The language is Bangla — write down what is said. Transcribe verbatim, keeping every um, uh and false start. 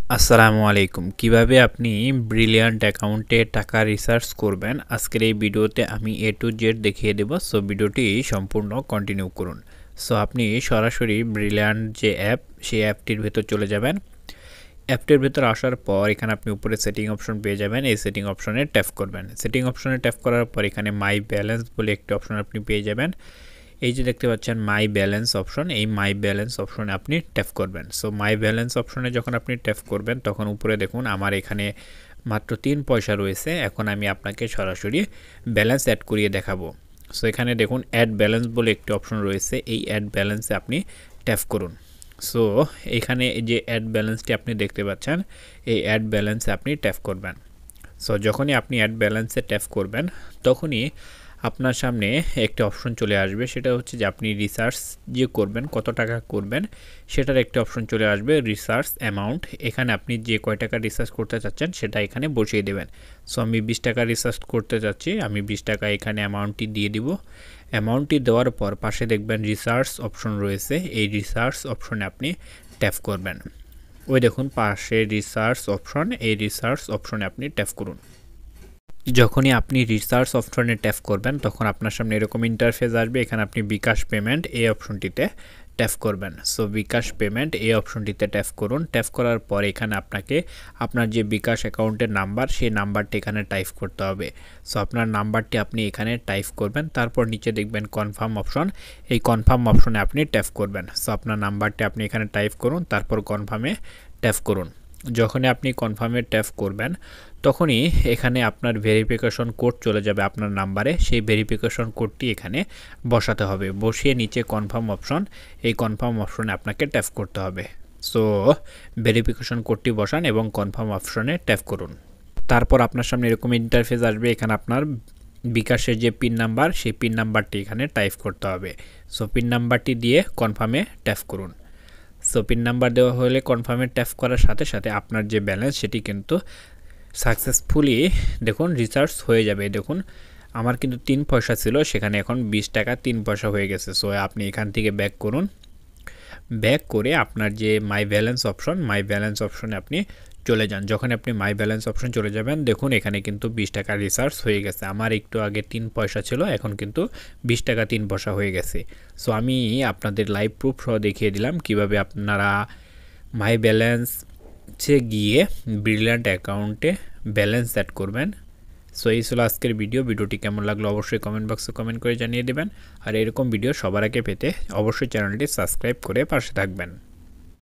আসসালামু আলাইকুম কিভাবে আপনি ব্রিলিয়ান্ট অ্যাকাউন্টে টাকা রিসার্চ করবেন আজকের এই ভিডিওতে আমি এ টু জেড দেখিয়ে দেব সো ভিডিওটি সম্পূর্ণ কন্টিনিউ করুন সো আপনি সরাসরি ব্রিলিয়ান্ট যে অ্যাপ সেই অ্যাপটির ভেতর চলে যাবেন অ্যাপটির ভেতর আসার পর এখানে আপনি উপরে সেটিং অপশন পেয়ে যাবেন এই সেটিং অপশনে ট্যাপ করবেন সেটিং অপশনে ট্যাপ করার পর এখানে মাই ব্যালেন্স বলে একটি অপশন আপনি পেয়ে যাবেন এই যে দেখতে পাচ্ছেন মাই ব্যালেন্স অপশন এই মাই ব্যালেন্স অপশনে আপনি ট্যাপ করবেন সো মাই ব্যালেন্স অপশনে যখন আপনি ট্যাপ করবেন তখন উপরে দেখুন আমার এখানে মাত্র তিন পয়সা রয়েছে এখন আমি আপনাকে সরাসরি ব্যালেন্স অ্যাড করিয়ে দেখাবো সো এখানে দেখুন অ্যাড ব্যালেন্স বলে একটি অপশন রয়েছে এই অ্যাড ব্যালেন্সে আপনি ট্যাপ করুন সো এখানে যে অ্যাড ব্যালেন্সটি আপনি দেখতে পাচ্ছেন এই অ্যাড ব্যালেন্সে আপনি ট্যাপ করবেন সো যখনই আপনি অ্যাড ব্যালেন্সে ট্যাপ করবেন তখনই আপনার সামনে একটা অপশন চলে আসবে সেটা হচ্ছে যে আপনি রিসার্চ যে করবেন কত টাকা করবেন সেটার একটা অপশন চলে আসবে রিসার্চ অ্যামাউন্ট এখানে আপনি যে কয় টাকা রিসার্চ করতে চাচ্ছেন সেটা এখানে বসিয়ে দেবেন সো আমি বিশ টাকা রিসার্চ করতে চাচ্ছি আমি বিশ টাকা এখানে অ্যামাউন্টটি দিয়ে দিব অ্যামাউন্টটি দেওয়ার পর পাশে দেখবেন রিসার্চ অপশন রয়েছে এই রিসার্চ অপশনে আপনি ট্যাপ করবেন ওই দেখুন পাশে রিসার্চ অপশন এই রিসার্চ অপশনে আপনি ট্যাপ করুন যখনই আপনি রিসার্চ অপশনে ট্যাপ করবেন তখন আপনার সামনে এরকম ইন্টারফেস আসবে এখানে আপনি বিকাশ পেমেন্ট এই অপশনটিতে ট্যাপ করবেন সো বিকাশ পেমেন্ট এই অপশনটিতে ট্যাপ করুন ট্যাপ করার পর এখানে আপনাকে আপনার যে বিকাশ অ্যাকাউন্টের নাম্বার সেই নাম্বারটি এখানে টাইপ করতে হবে সো আপনার নাম্বারটি আপনি এখানে টাইপ করবেন তারপর নিচে দেখবেন কনফার্ম অপশন এই কনফার্ম অপশনে আপনি ট্যাপ করবেন সো আপনার নাম্বারটি আপনি এখানে টাইপ করুন তারপর কনফার্মে ট্যাপ করুন যখনই আপনি কনফার্মে ট্যাপ করবেন তখনই এখানে আপনার ভেরিফিকেশন কোড চলে যাবে আপনার নাম্বারে সেই ভেরিফিকেশন কোডটি এখানে বসাতে হবে বসিয়ে নিচে কনফার্ম অপশন এই কনফার্ম অপশনে আপনাকে ট্যাপ করতে হবে সো ভেরিফিকেশন কোডটি বসান এবং কনফার্ম অপশনে ট্যাপ করুন তারপর আপনার সামনে এরকম ইন্টারফেস আসবে এখানে আপনার বিকাশের যে পিন নাম্বার সেই পিন নাম্বারটি এখানে টাইপ করতে হবে সো পিন নাম্বারটি দিয়ে কনফার্মে ট্যাপ করুন সো পিন নাম্বার দেওয়া হলে কনফার্মে ট্যাপ করার সাথে সাথে আপনার যে ব্যালেন্স সেটি কিন্তু সাকসেসফুলি দেখুন রিসার্চ হয়ে যাবে দেখুন আমার কিন্তু তিন পয়সা ছিল সেখানে এখন বিশ টাকা তিন পয়সা হয়ে গেছে সো আপনি এখান থেকে ব্যাক করুন ব্যাক করে আপনার যে my balance option my balance অপশনে আপনি চলে যান যখন আপনি মাই ব্যালেন্স অপশন চলে যাবেন দেখুন এখানে কিন্তু বিশ টাকা রিসার্চ হয়ে গেছে আমার একটু আগে তিন পয়সা ছিল এখন কিন্তু বিশ টাকা তিন পয়সা হয়ে গেছে সো আমি আপনাদের লাইভ প্রুফ সহ দেখিয়ে দিলাম কিভাবে আপনারা মাই ব্যালেন্সে গিয়ে ব্রিলিয়ান্ট অ্যাকাউন্টে ব্যালেন্স অ্যাড করবেন সো এই ছিল আজকের ভিডিও ভিডিওটি কেমন লাগলো অবশ্যই কমেন্ট বক্সে কমেন্ট করে জানিয়ে দেবেন আর এরকম ভিডিও সবার আগে পেতে অবশ্যই চ্যানেলটি সাবস্ক্রাইব করে পাশে থাকবেন।